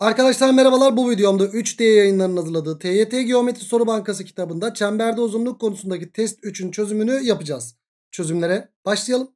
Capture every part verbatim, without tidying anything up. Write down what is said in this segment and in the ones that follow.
Arkadaşlar merhabalar, bu videomda üç D yayınlarının hazırladığı T Y T Geometri Soru Bankası kitabında çemberde uzunluk konusundaki test üçün çözümünü yapacağız. Çözümlere başlayalım.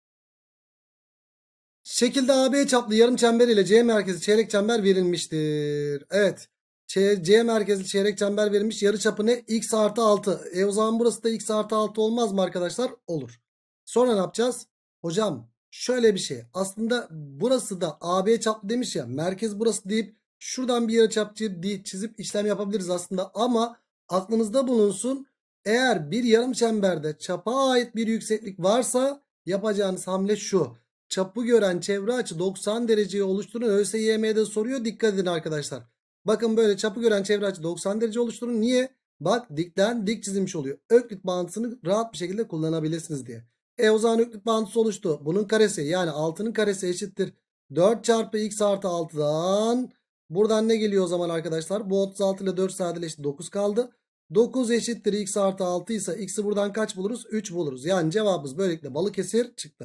Şekilde A B çaplı yarım çember ile C merkezli çeyrek çember verilmiştir. Evet, C, C merkezli çeyrek çember verilmiş, yarıçapı ne? X artı altı. E o zaman burası da X artı altı olmaz mı arkadaşlar? Olur. Sonra ne yapacağız? Hocam şöyle bir şey. Aslında burası da A B çaplı demiş ya. Merkez burası deyip şuradan bir yarıçap çizip işlem yapabiliriz aslında. Ama aklınızda bulunsun. Eğer bir yarım çemberde çapa ait bir yükseklik varsa yapacağınız hamle şu. Çapı gören çevre açı doksan dereceyi oluşturun. ÖSYM'de soruyor. Dikkat edin arkadaşlar. Bakın böyle çapı gören çevre açı doksan derece oluşturun. Niye? Bak dikten dik çizilmiş oluyor. Öklit bağıntısını rahat bir şekilde kullanabilirsiniz diye. E o zaman öklit bağıntısı oluştu. Bunun karesi yani altının karesi eşittir dört çarpı x artı altıdan. Buradan ne geliyor o zaman arkadaşlar? Bu otuz altı ile dört sadeleşti, dokuz kaldı. dokuz eşittir x artı altı ise x'i buradan kaç buluruz? üç buluruz. Yani cevabımız böylelikle Balıkesir çıktı.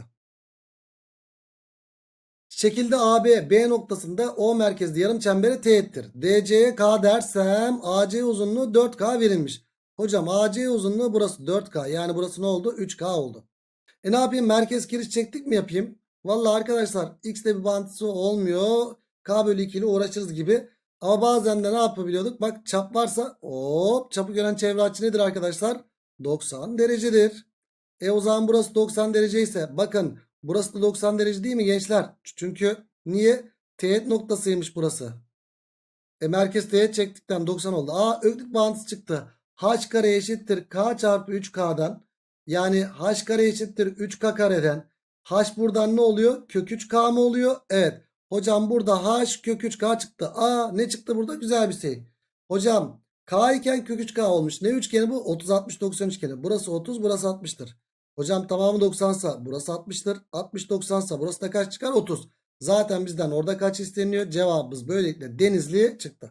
Şekilde A B, B noktasında O merkezli yarım çembere teğettir. D C'ye K dersem A C uzunluğu dört K verilmiş. Hocam A C uzunluğu burası dört K. Yani burası ne oldu? üç K oldu. E ne yapayım? Merkez kiriş çektik mi yapayım? Vallahi arkadaşlar X'te bir bağıntısı olmuyor. K bölü iki ile uğraşırız gibi. Ama bazen de ne yapabiliyorduk? Bak çap varsa hop, çapı gören çevre açı nedir arkadaşlar? doksan derecedir. E o zaman burası doksan derece ise bakın burası da doksan derece değil mi gençler? Çünkü niye? Teğet noktasıymış burası. E merkez teğet çektikten doksan oldu. Aa, öklit bağıntısı çıktı. H kare eşittir K çarpı üç K'dan. Yani H kare eşittir üç K kareden. H buradan ne oluyor? Kök üç K mı oluyor? Evet. Hocam burada H kök üç K çıktı. Aa, ne çıktı burada? Güzel bir şey. Hocam K iken kök üç K olmuş. Ne üçgeni bu? otuz altmış doksan üçgeni. Burası otuz, burası altmıştır. Hocam tamamı doksan ise burası altmıştır. altmış doksan ise burası da kaç çıkar? otuz. Zaten bizden orada kaç isteniyor? Cevabımız böylelikle Denizli çıktı.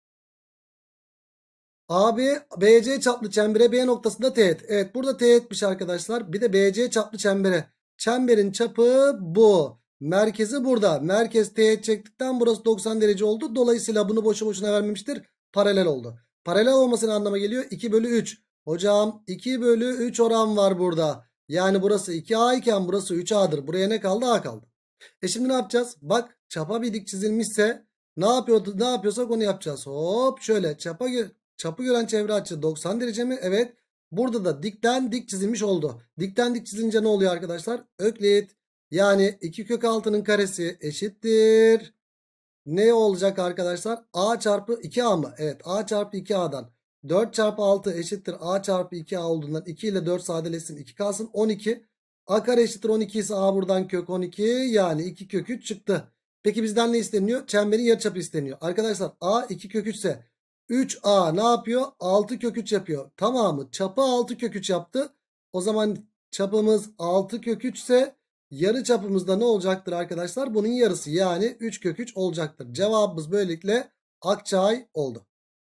A B, B C çaplı çembere B noktasında teğet. Evet, burada teğetmiş arkadaşlar. Bir de B C çaplı çembere. Çemberin çapı bu. Merkezi burada. Merkez teğet çektikten burası doksan derece oldu. Dolayısıyla bunu boşu boşuna vermemiştir. Paralel oldu. Paralel olmasının anlama geliyor iki bölü üç. Hocam iki bölü üç oran var burada. Yani burası iki A iken burası üç A'dır. Buraya ne kaldı? A kaldı. E şimdi ne yapacağız? Bak çapa bir dik çizilmişse ne yapıyordu? Ne yapıyorsak onu yapacağız. Hop şöyle çapa çapı gören çevre açı doksan derece mi? Evet. Burada da dikten dik çizilmiş oldu. Dikten dik çizilince ne oluyor arkadaşlar? Öklit. Yani iki kök altının karesi eşittir. Ne olacak arkadaşlar? A çarpı iki A mı? Evet, A çarpı iki A'dan. dört çarpı altı eşittir A çarpı iki A olduğundan iki ile dört sadeleşsin, iki kalsın, on iki. A kare eşittir on iki ise A buradan kök on iki, yani iki kök üç çıktı. Peki bizden ne isteniyor? Çemberin yarıçapı isteniyor. Arkadaşlar A iki kök üç ise üç A ne yapıyor? altı kök üç yapıyor. Tamamı çapı altı kök üç yaptı. O zaman çapımız altı kök üç ise yarı çapımızda ne olacaktır arkadaşlar? Bunun yarısı, yani üç kök üç olacaktır. Cevabımız böylelikle Akçay oldu.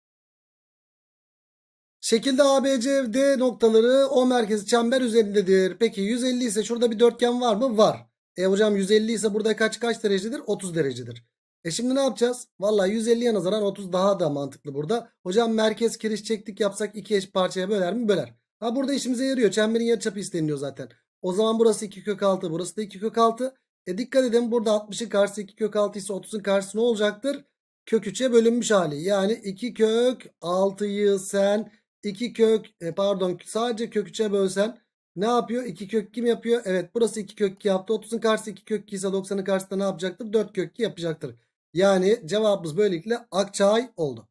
Şekilde A B C D noktaları O merkezi çember üzerindedir. Peki yüz elli ise şurada bir dörtgen var mı? Var. E hocam yüz elli ise burada kaç kaç derecedir? otuz derecedir. E şimdi ne yapacağız? Vallahi yüz elliye nazaran otuz daha da mantıklı burada. Hocam merkez kiriş çektik yapsak iki eş parçaya böler mi? Böler. Ha, burada işimize yarıyor. Çemberin yarıçapı isteniyor zaten. O zaman burası iki kök altı, burası da iki kök altı. E dikkat edin, burada altmışın karşısı iki kök altı ise otuzun karşısı ne olacaktır? Kök üçe bölünmüş hali. Yani iki kök altıyı sen iki kök e, pardon sadece kök üçe bölsen ne yapıyor? iki kök kim yapıyor? Evet, burası iki kök iki yaptı. otuzun karşısı iki kök iki ise doksanın karşısında ne yapacaktır? dört kök iki yapacaktır. Yani cevabımız böylelikle Akçay oldu.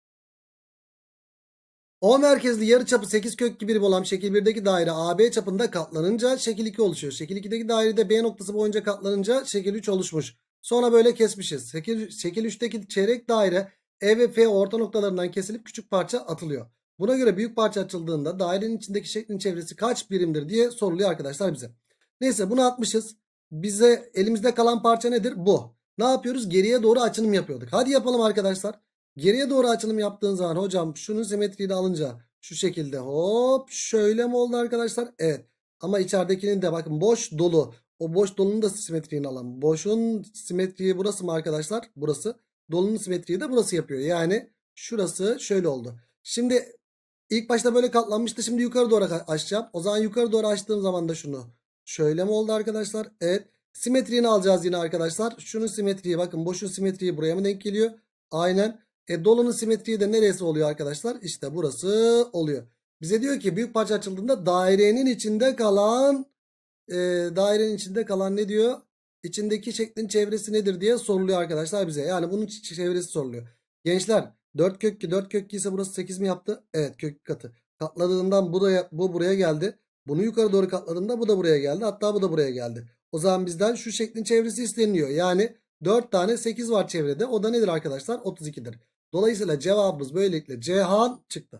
O merkezli yarıçapı sekiz kök iki birim olan şekil birdeki daire A B çapında katlanınca şekil iki oluşuyor. Şekil ikideki dairede B noktası boyunca katlanınca şekil üç oluşmuş. Sonra böyle kesmişiz. Şekil, şekil üçteki çeyrek daire E ve F orta noktalarından kesilip küçük parça atılıyor. Buna göre büyük parça açıldığında dairenin içindeki şeklin çevresi kaç birimdir diye soruluyor arkadaşlar bize. Neyse, bunu atmışız. Bize elimizde kalan parça nedir? Bu. Ne yapıyoruz? Geriye doğru açılım yapıyorduk. Hadi yapalım arkadaşlar. Geriye doğru açılım yaptığın zaman hocam şunun simetriğini alınca şu şekilde hop şöyle mi oldu arkadaşlar? Evet. Ama içeridekinin de bakın boş dolu. O boş dolunun da simetriğini alalım. Boşun simetriği burası mı arkadaşlar? Burası. Dolunun simetriği de burası yapıyor. Yani şurası şöyle oldu. Şimdi ilk başta böyle katlanmıştı. Şimdi yukarı doğru açacağım. O zaman yukarı doğru açtığım zaman da şunu şöyle mi oldu arkadaşlar? Evet. Simetriğini alacağız yine arkadaşlar. Şunun simetriği, bakın boşun simetriği buraya mı denk geliyor? Aynen. E, dolunun simetriği de neresi oluyor arkadaşlar? İşte burası oluyor. Bize diyor ki büyük parça açıldığında dairenin içinde kalan e, dairenin içinde kalan ne diyor? İçindeki şeklin çevresi nedir diye soruluyor arkadaşlar bize. Yani bunun çevresi soruluyor. Gençler, dört kök iki dört kök iki ise burası sekiz mi yaptı? Evet, kök iki katı. Katladığından bu da bu buraya geldi. Bunu yukarı doğru katladığında bu da buraya geldi. Hatta bu da buraya geldi. O zaman bizden şu şeklin çevresi isteniyor. Yani dört tane sekiz var çevrede. O da nedir arkadaşlar? otuz ikidir. Dolayısıyla cevabımız böylelikle Cihan çıktı.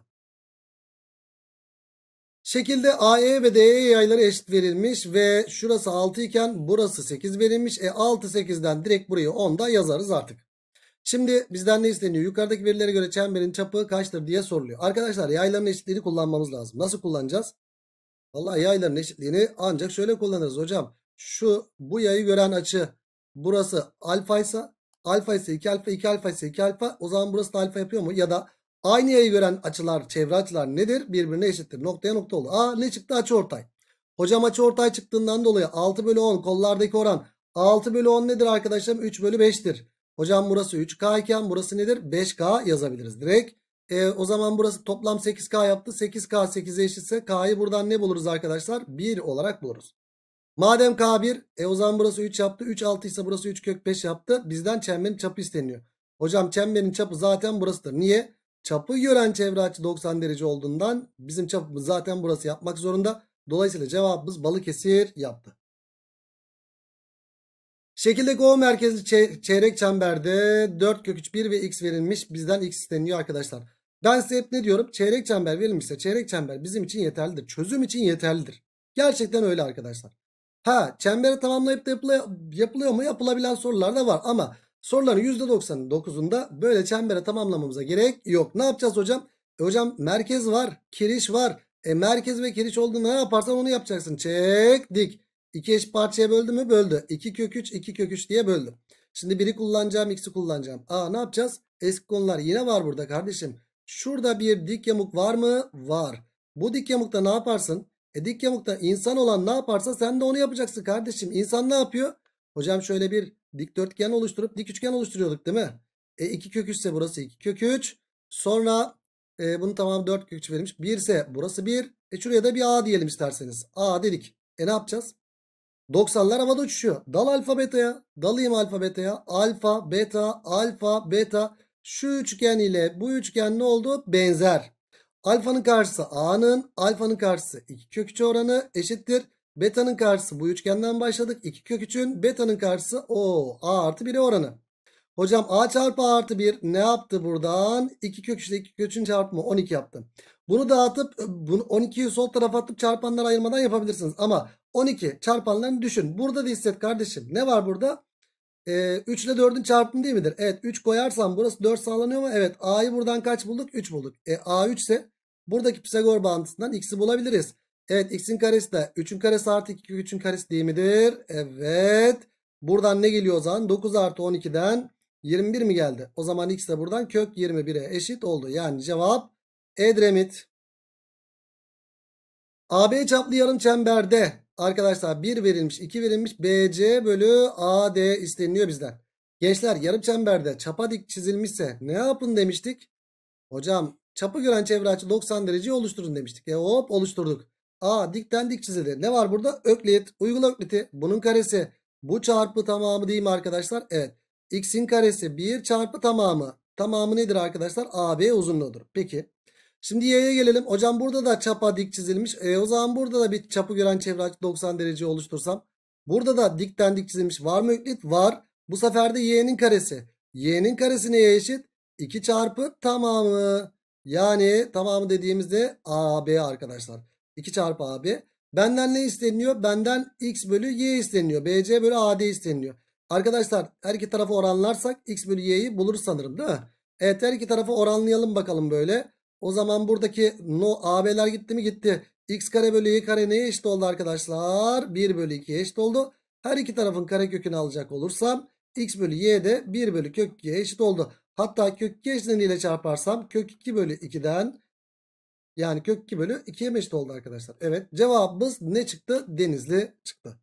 Şekilde A E ve D E yayları eşit verilmiş ve şurası altı iken burası sekiz verilmiş. E altı sekizden direkt burayı onda yazarız artık. Şimdi bizden ne isteniyor? Yukarıdaki verilere göre çemberin çapı kaçtır diye soruluyor. Arkadaşlar yayların eşitliğini kullanmamız lazım. Nasıl kullanacağız? Vallahi yayların eşitliğini ancak şöyle kullanırız hocam. Şu bu yayı gören açı burası alfa ise alfa ise iki alfa, iki alfa ise iki alfa, o zaman burası da alfa yapıyor mu? Ya da aynı yayı gören açılar, çevre açılar nedir? Birbirine eşittir. Noktaya nokta olur. Aa, ne çıktı? Açıortay. Hocam açıortay çıktığından dolayı altı bölü on kollardaki oran altı bölü on nedir arkadaşlar? üç bölü beş'tir. Hocam burası üç K iken burası nedir? beş K yazabiliriz direkt. E, o zaman burası toplam sekiz K yaptı. sekiz K sekize eşitse K'yı buradan ne buluruz arkadaşlar? bir olarak buluruz. Madem K bir, e o zaman burası üç yaptı. üç altı ise burası üç kök beş yaptı. Bizden çemberin çapı isteniyor. Hocam çemberin çapı zaten burasıdır. Niye? Çapı gören çevre açı doksan derece olduğundan bizim çapımız zaten burası yapmak zorunda. Dolayısıyla cevabımız Balıkesir yaptı. Şekildeki O merkezli çeyrek çemberde dört kök üç bir ve x verilmiş. Bizden x isteniyor arkadaşlar. Ben size hep ne diyorum? Çeyrek çember verilmişse çeyrek çember bizim için yeterlidir. Çözüm için yeterlidir. Gerçekten öyle arkadaşlar. Ha, çemberi tamamlayıp da yapılıyor, yapılıyor mu? Yapılabilen sorular da var ama soruların yüzde doksan dokuzunda böyle çembere tamamlamamıza gerek yok. Ne yapacağız hocam? E hocam merkez var, kiriş var. E merkez ve kiriş olduğunda ne yaparsan onu yapacaksın. Çek dik. iki eşit parçaya böldü mü? Böldü. iki kök üç, iki kök üç diye böldüm. Şimdi biri kullanacağım, x'i kullanacağım. Aa, ne yapacağız? Eski konular yine var burada kardeşim. Şurada bir dik yamuk var mı? Var. Bu dik yamukta ne yaparsın? E dik yamukta insan olan ne yaparsa sen de onu yapacaksın kardeşim. İnsan ne yapıyor? Hocam şöyle bir dikdörtgen oluşturup dik üçgen oluşturuyorduk değil mi? E iki kök üç ise burası iki kök üç. Sonra e, bunun tamamı dört kök üç verilmiş. bir ise burası bir. E şuraya da bir A diyelim isterseniz. A dedik. E ne yapacağız? doksanlar havada uçuşuyor. Dal alfa beta'ya. Dalayım alfa beta'ya. Alfa, beta, alfa, beta. Şu üçgen ile bu üçgen ne oldu? Benzer. Alfanın karşısı A'nın, alfanın karşısı iki kök üç oranı eşittir. Beta'nın karşısı, bu üçgenden başladık. iki kök üçün beta'nın karşısı o A artı bir'e oranı. Hocam A çarpı A artı bir ne yaptı buradan? iki kök üç ile iki kök üçün çarpımı on iki yaptı. Bunu dağıtıp bunu on ikiyi sol tarafa atıp çarpanlara ayırmadan yapabilirsiniz. Ama on iki çarpanlarını düşün. Burada da hisset kardeşim. Ne var burada? Ee, üç ile dördün çarpımı değil midir? Evet, üç koyarsam burası dört sağlanıyor mu? Evet, A'yı buradan kaç bulduk? üç bulduk. E, A üç ise buradaki Pisagor bağıntısından x'i bulabiliriz. Evet, x'in karesi de üçün karesi artı iki kök üçün karesi değil midir? Evet. Buradan ne geliyor o zaman? dokuz artı on ikiden yirmi bir mi geldi? O zaman x de buradan kök yirmi bir'e eşit oldu. Yani cevap Edremit. A B çaplı yarım çemberde arkadaşlar bir verilmiş, iki verilmiş. B C bölü A D isteniyor bizden. Gençler, yarım çemberde çapa dik çizilmişse ne yapın demiştik? Hocam çapı gören çevre açı doksan dereceyi oluşturun demiştik. E hop, oluşturduk. A dikten dik çizildi. Ne var burada? Öklit. Uygula ökliti. Bunun karesi. Bu çarpı tamamı değil mi arkadaşlar? Evet. X'in karesi bir çarpı tamamı. Tamamı nedir arkadaşlar? A B uzunluğudur. Peki. Şimdi y'ye gelelim. Hocam burada da çapa dik çizilmiş. E o zaman burada da bir çapı gören çevre açı doksan derece oluştursam. Burada da dikten dik çizilmiş. Var mı öklit? Var. Bu sefer de y'nin karesi. Y'nin karesi neye eşit? iki çarpı tamamı. Yani tamamı dediğimizde A B arkadaşlar. iki çarpı A B. Benden ne isteniyor? Benden x bölü y isteniyor. B C bölü A D isteniyor. Arkadaşlar her iki tarafı oranlarsak x bölü y'yi buluruz sanırım değil mi? Evet, her iki tarafı oranlayalım bakalım böyle. O zaman buradaki no A B'ler gitti mi? Gitti. X kare bölü y kare neye eşit oldu arkadaşlar? bir bölü ikiye eşit oldu. Her iki tarafın karekökünü alacak olursam X bölü Y de bir bölü kök ikiye eşit oldu. Hatta kök iki eşleniyle çarparsam kök iki bölü ikiden yani kök iki bölü ikiye eşit oldu arkadaşlar. Evet, cevabımız ne çıktı? Denizli çıktı.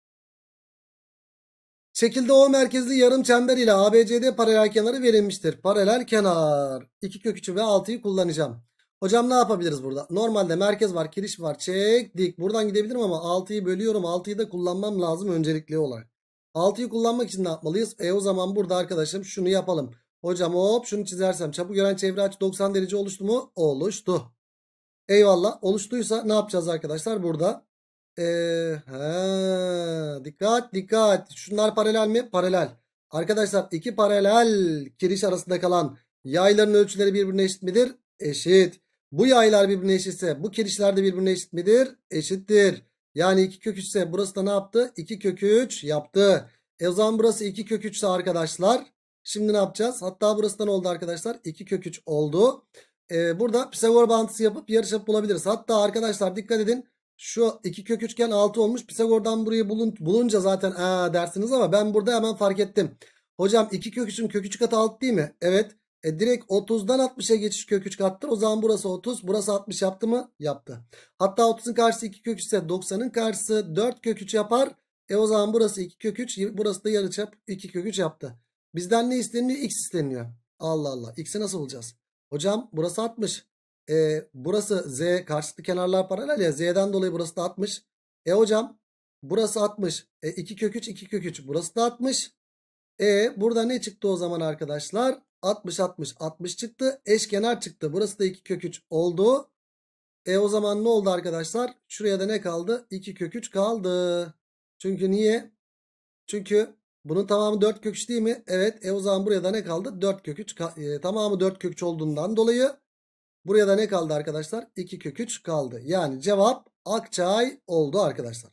Şekilde O merkezli yarım çember ile A B C D paralel kenarı verilmiştir. Paralel kenar. iki kök üçü ve altıyı kullanacağım. Hocam ne yapabiliriz burada? Normalde merkez var, kiriş var. Çektik. Buradan gidebilirim ama altıyı bölüyorum. altıyı da kullanmam lazım öncelikli olarak. altıyı kullanmak için ne yapmalıyız? E o zaman burada arkadaşım şunu yapalım. Hocam hop şunu çizersem çapı gören çevre açı doksan derece oluştu mu? Oluştu. Eyvallah. Oluştuysa ne yapacağız arkadaşlar burada? Ee, he, dikkat dikkat. Şunlar paralel mi? Paralel. Arkadaşlar iki paralel kiriş arasında kalan yayların ölçüleri birbirine eşit midir? Eşit. Bu yaylar birbirine eşitse bu kirişler de birbirine eşit midir? Eşittir. Yani iki kök üç ise burası da ne yaptı? iki kök üç yaptı. E o zaman burası iki kök üç ise arkadaşlar. Şimdi ne yapacağız? Hatta burası da ne oldu arkadaşlar? iki kök üç oldu. Ee, burada Pisagor bağıntısı yapıp yarıçap bulabiliriz. Hatta arkadaşlar dikkat edin. Şu iki kök üçgen altı olmuş. Pisagor'dan burayı bulun, bulunca zaten aa dersiniz ama ben burada hemen fark ettim. Hocam iki kök üçün kök üç katı altı değil mi? Evet. E direkt otuzdan altmışa geçiş kök üç kattır. O zaman burası otuz. Burası altmış yaptı mı? Yaptı. Hatta otuzun karşısı iki kök üç ise doksanın karşısı dört kök üç yapar. E o zaman burası iki kök üç. Burası da yarıçap iki kök üç yaptı. Bizden ne isteniyor? X isteniyor. Allah Allah. X'i nasıl bulacağız? Hocam burası altmış. E, burası Z, karşılıklı kenarlar paralel ya. Z'den dolayı burası da altmış. E hocam burası altmış. E, iki kök üç iki kök üç. Burası da altmış. E burada ne çıktı o zaman arkadaşlar? altmış altmış altmış çıktı. Eşkenar çıktı. Burası da iki kök üç oldu. E o zaman ne oldu arkadaşlar? Şuraya da ne kaldı? iki kök üç kaldı. Çünkü niye? Çünkü bunun tamamı dört kök üç değil mi? Evet. E o zaman buraya da ne kaldı? dört kök üç. E, tamamı dört kök üç olduğundan dolayı buraya da ne kaldı arkadaşlar? iki kök üç kaldı. Yani cevap Akçay oldu arkadaşlar.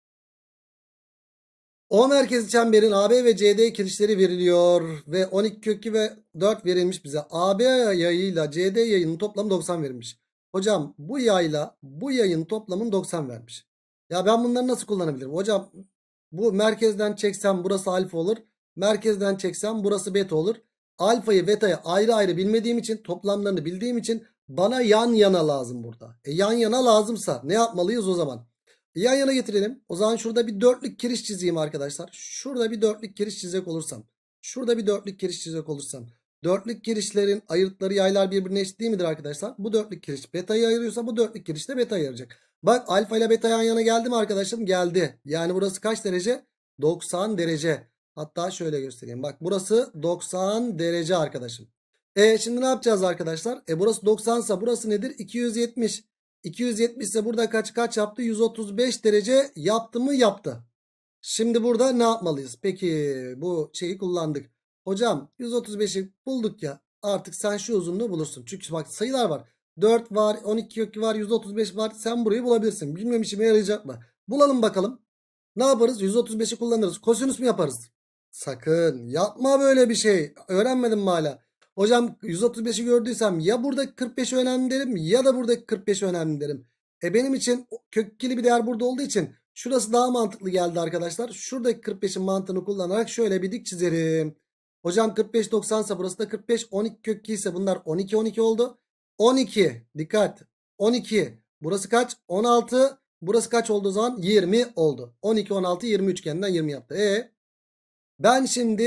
O merkezli çemberin A B ve C D kirişleri veriliyor. Ve on iki kök iki ve dört verilmiş bize. A B yayıyla C D yayının toplamı doksan verilmiş. Hocam bu yayla bu yayın toplamını doksan vermiş. Ya ben bunları nasıl kullanabilirim? Hocam bu merkezden çeksem burası alfa olur. Merkezden çeksem burası beta olur. Alfayı betayı ayrı ayrı bilmediğim için, toplamlarını bildiğim için bana yan yana lazım burada. E yan yana lazımsa ne yapmalıyız o zaman? E yan yana getirelim. O zaman şurada bir dörtlük kiriş çizeyim arkadaşlar. Şurada bir dörtlük kiriş çizecek olursam. Şurada bir dörtlük kiriş çizecek olursam. Dörtlük kirişlerin ayırtları yaylar birbirine eşit değil midir arkadaşlar? Bu dörtlük kiriş betayı ayırıyorsa bu dörtlük kiriş de betayı ayıracak. Bak alfa ile beta yan yana geldi mi arkadaşım? Geldi. Yani burası kaç derece? doksan derece. Hatta şöyle göstereyim. Bak burası doksan derece arkadaşım. E şimdi ne yapacağız arkadaşlar? E burası doksan ise burası nedir? iki yüz yetmiş. iki yüz yetmiş ise burada kaç kaç yaptı? yüz otuz beş derece yaptı mı? Yaptı. Şimdi burada ne yapmalıyız? Peki bu şeyi kullandık. Hocam yüz otuz beşi bulduk ya. Artık sen şu uzunluğu bulursun. Çünkü bak sayılar var. dört var, on iki kökü var, yüz otuz beş var. Sen burayı bulabilirsin. Bilmem işime yarayacak mı? Bulalım bakalım. Ne yaparız? yüz otuz beşi kullanırız. Kosinüs mü yaparız? Sakın yapma böyle bir şey. Öğrenmedim mi hala? Hocam yüz otuz beşi gördüysem ya buradaki kırk beşi önemli derim ya da buradaki kırk beşi önemli derim. E benim için kök ikili bir değer burada olduğu için şurası daha mantıklı geldi arkadaşlar. Şuradaki kırk beşin mantığını kullanarak şöyle bir dik çizerim. Hocam kırk beş doksan ise burası da kırk beş. on iki kök iki ise bunlar on iki on iki oldu. on iki dikkat. on iki. Burası kaç? on altı. Burası kaç olduğu zaman? yirmi oldu. on iki on altı yirmi üçgeninden yirmi yaptı. E ben şimdi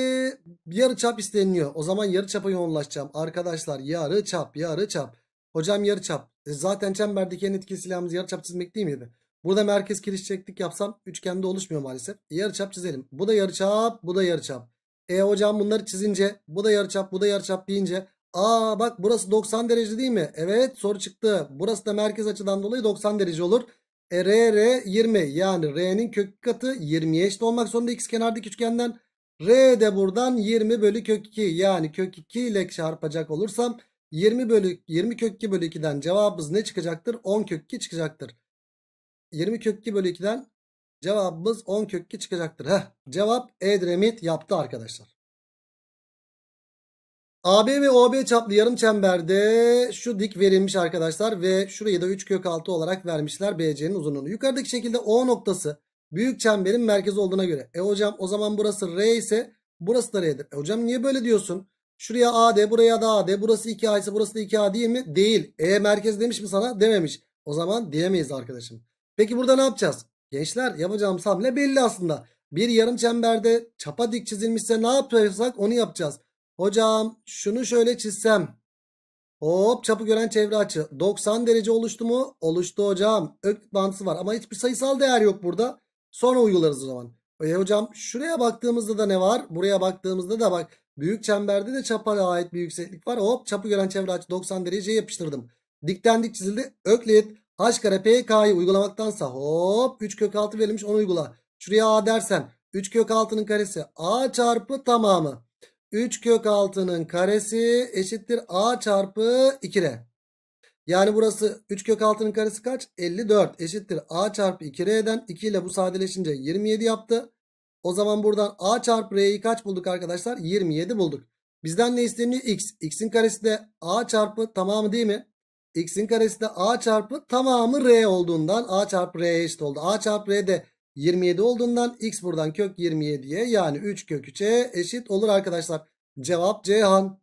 yarıçap isteniyor. O zaman yarıçapa yoğunlaşacağım. Arkadaşlar yarıçap yarıçap. Hocam yarıçap. E zaten çemberdeki en etkili silahımız yarıçap çizmek değil miydi? Burada merkez kiriş çektik yapsam üçgende oluşmuyor maalesef. Yarıçap çizelim. Bu da yarıçap, bu da yarıçap. E hocam bunları çizince bu da yarıçap, bu da yarıçap deyince aa bak burası doksan derece değil mi? Evet soru çıktı. Burası da merkez açıdan dolayı doksan derece olur. E, R, R yirmi yani R'nin kök katı yirmiye eşit olmak zorunda ikizkenardaki üçgenden. R de buradan yirmi bölü kök iki yani kök iki ile çarpacak olursam yirmi bölü yirmi kök iki bölü ikiden cevabımız ne çıkacaktır? on kök iki çıkacaktır. yirmi kök iki bölü ikiden cevabımız on kök iki çıkacaktır. Heh, cevap Edremit yaptı arkadaşlar. A B ve O B çaplı yarım çemberde şu dik verilmiş arkadaşlar ve şurayı da üç kök altı olarak vermişler B C'nin uzunluğunu. Yukarıdaki şekilde O noktası Büyük çemberin merkezi olduğuna göre. E hocam o zaman burası R ise burası da R'dir. E hocam niye böyle diyorsun? Şuraya A de, buraya da A de. Burası iki A ise burası da iki A değil mi? Değil. E merkez demiş mi sana? Dememiş. O zaman diyemeyiz arkadaşım. Peki burada ne yapacağız? Gençler, yapacağımız hamle belli aslında. Bir yarım çemberde çapa dik çizilmişse ne yapıyorsak onu yapacağız. Hocam şunu şöyle çizsem. Hop, çapı gören çevre açı doksan derece oluştu mu? Oluştu hocam. Öklit bağıntısı var ama hiçbir sayısal değer yok burada. Sonra uygularız o zaman. E hocam şuraya baktığımızda da ne var? Buraya baktığımızda da bak, büyük çemberde de çapa ait bir yükseklik var. Hop, çapı gören çevre açı doksan dereceye yapıştırdım. Dikten dik çizildi. Öklit h kare p k'yı uygulamaktansa hop üç kök altı verilmiş, onu uygula. Şuraya a dersen üç kök altının karesi a çarpı tamamı. üç kök altının karesi eşittir a çarpı iki r. Yani burası üç kök altının karesi kaç? elli dört eşittir a çarpı iki r'den iki ile bu sadeleşince yirmi yedi yaptı. O zaman buradan a çarpı r'yi kaç bulduk arkadaşlar? yirmi yedi bulduk. Bizden ne isteniyor? X. X'in karesi de a çarpı tamamı değil mi? X'in karesi de a çarpı tamamı r olduğundan a çarpı r'ye eşit oldu. A çarpı r de yirmi yedi olduğundan x buradan kök yirmi yediye yani üç kök üçe eşit olur arkadaşlar. Cevap Ceyhan.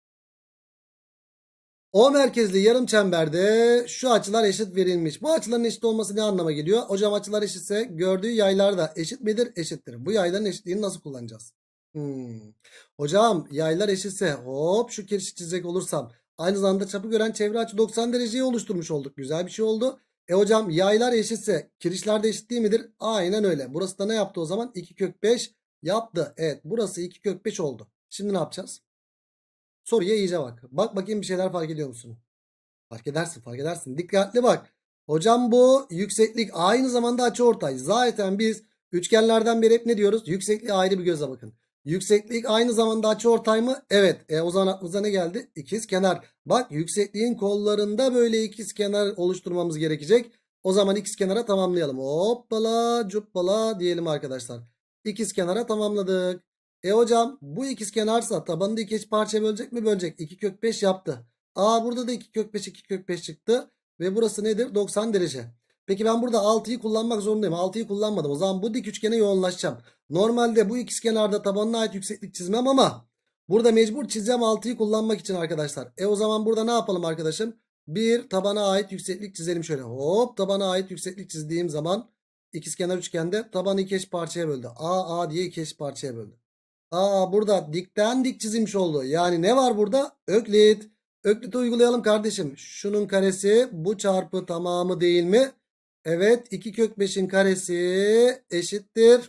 O merkezli yarım çemberde şu açılar eşit verilmiş. Bu açıların eşit olması ne anlama geliyor? Hocam açılar eşitse gördüğü yaylar da eşit midir? Eşittir. Bu yayların eşitliğini nasıl kullanacağız? Hmm. Hocam yaylar eşitse hop şu kirişi çizecek olursam aynı zamanda çapı gören çevre açı doksan dereceyi oluşturmuş olduk. Güzel bir şey oldu. E hocam yaylar eşitse kirişler de eşit değil midir? Aynen öyle. Burası da ne yaptı o zaman? iki kök beş yaptı. Evet, burası iki kök beş oldu. Şimdi ne yapacağız? Soruya iyice bak. Bak bakayım, bir şeyler fark ediyor musun? Fark edersin, fark edersin. Dikkatli bak. Hocam bu yükseklik aynı zamanda açıortay. Zaten biz üçgenlerden beri hep ne diyoruz? Yüksekliğe ayrı bir göze bakın. Yükseklik aynı zamanda açıortay mı? Evet. E o zaman aklımıza ne geldi? İkizkenar. Bak, yüksekliğin kollarında böyle ikizkenar oluşturmamız gerekecek. O zaman ikizkenara tamamlayalım. Hoppala cuppala diyelim arkadaşlar. İkizkenara tamamladık. E hocam bu ikizkenarsa tabanını iki eşit parçaya bölecek mi? Bölecek. iki kök beş yaptı. Aa, burada da iki kök beş iki kök beş çıktı. Ve burası nedir? doksan derece. Peki ben burada altıyı kullanmak zorundayım. altıyı kullanmadım. O zaman bu dik üçgene yoğunlaşacağım. Normalde bu ikizkenarda tabanına ait yükseklik çizmem ama burada mecbur çizeceğim altıyı kullanmak için arkadaşlar. E o zaman burada ne yapalım arkadaşım? Bir tabana ait yükseklik çizelim şöyle. Hop, tabana ait yükseklik çizdiğim zaman ikizkenar üçgende tabanı iki eşit parçaya böldü. A A diye iki eşit parçaya böldü. Aa, burada dikten dik çizilmiş oldu. Yani ne var burada? Öklit. Öklit'i uygulayalım kardeşim. Şunun karesi bu çarpı tamamı değil mi? Evet, iki kök beşin karesi eşittir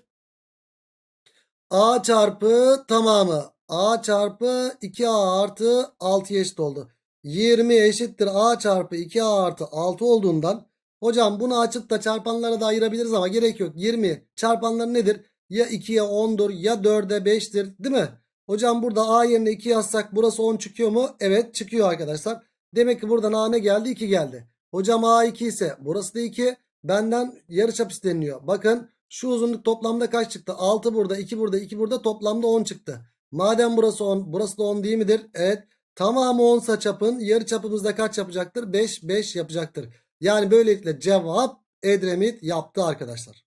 a çarpı tamamı. A çarpı iki a artı altıya eşit oldu. yirmi eşittir a çarpı iki a artı altı olduğundan hocam bunu açıp da çarpanlara da ayırabiliriz ama gerek yok. yirmi çarpanları nedir? Ya ikiye ondur ya dörde beştir değil mi? Hocam burada a yerine iki yazsak burası on çıkıyor mu? Evet, çıkıyor arkadaşlar. Demek ki buradan a ne geldi? iki geldi. Hocam a iki ise burası da iki. Benden yarıçap isteniliyor. Bakın şu uzunluk toplamda kaç çıktı? altı burada, iki burada, iki burada, toplamda on çıktı. Madem burası on, burası da on değil midir? Evet. Tamamı on sa çapın yarıçapımızda kaç yapacaktır? beş, beş yapacaktır. Yani böylelikle cevap Edremit yaptı arkadaşlar.